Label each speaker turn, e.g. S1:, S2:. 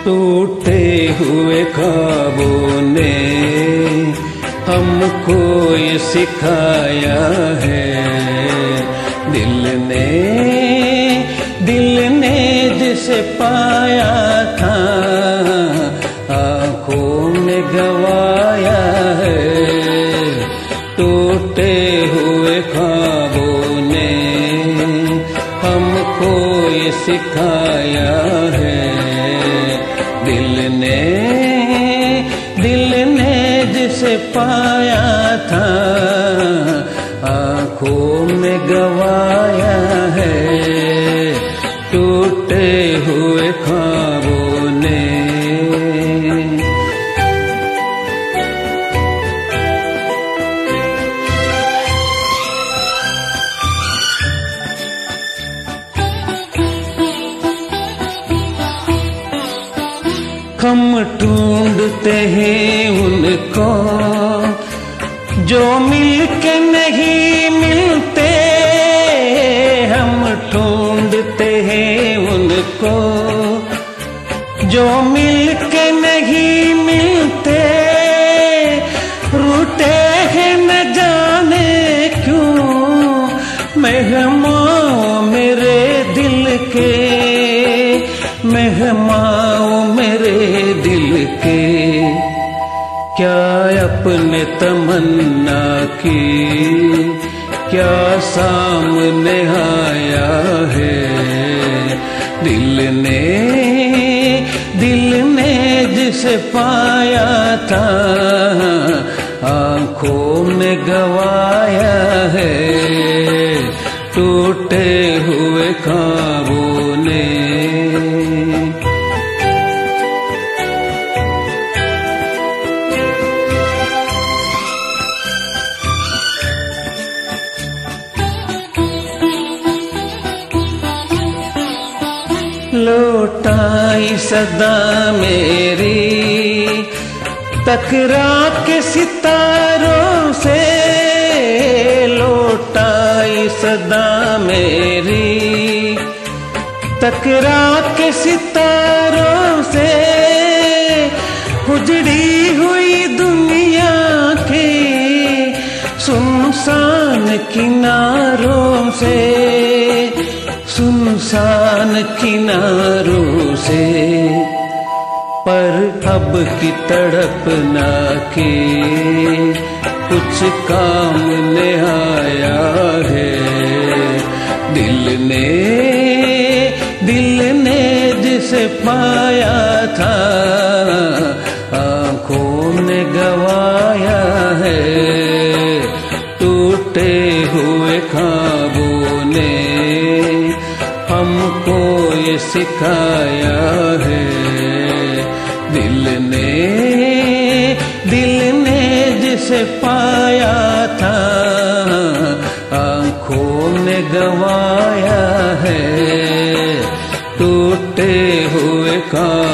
S1: टूटे हुए ख्वाबों ने हमको ये सिखाया है। दिल ने जिसे पाया था आँखों में गवाया है। टूटे हुए ख्वाबों ने हमको ये सिखाया है। दिल ने जिसे पाया था आँखों में गवाया है। टूटे हुए ख्वाबों ने। हम ढूंढते हैं उनको जो मिलके नहीं मिलते। हम ढूंढते हैं उनको जो मिलके नहीं मिलते। रूठे हैं न जाने क्यों मेहमान मेरे दिल के, मेहमान मेरे दिल के। क्या अपने तमन्ना की क्या सामने आया है। दिल ने जिसे पाया था आँखों में गवाया है। टूटे हुए ख्वाबों ने। लौटाई सदा मेरी टकरा के सितारों से। लौटाई सदा मेरी टकरा के सितारों से। उजड़ी हुई दुनिया के सुनसान किनारों से, सुनसान किनारों से। पर अब की तड़पना के कुछ काम ने आया है। दिल ने जिसे पाया था आँखों ने गवाया है। टूटे हुए ख्वाबों ने हमको ये सिखाया है। दिल ने जिसे पाया था आँखों ने गवाया है। टूटे हुए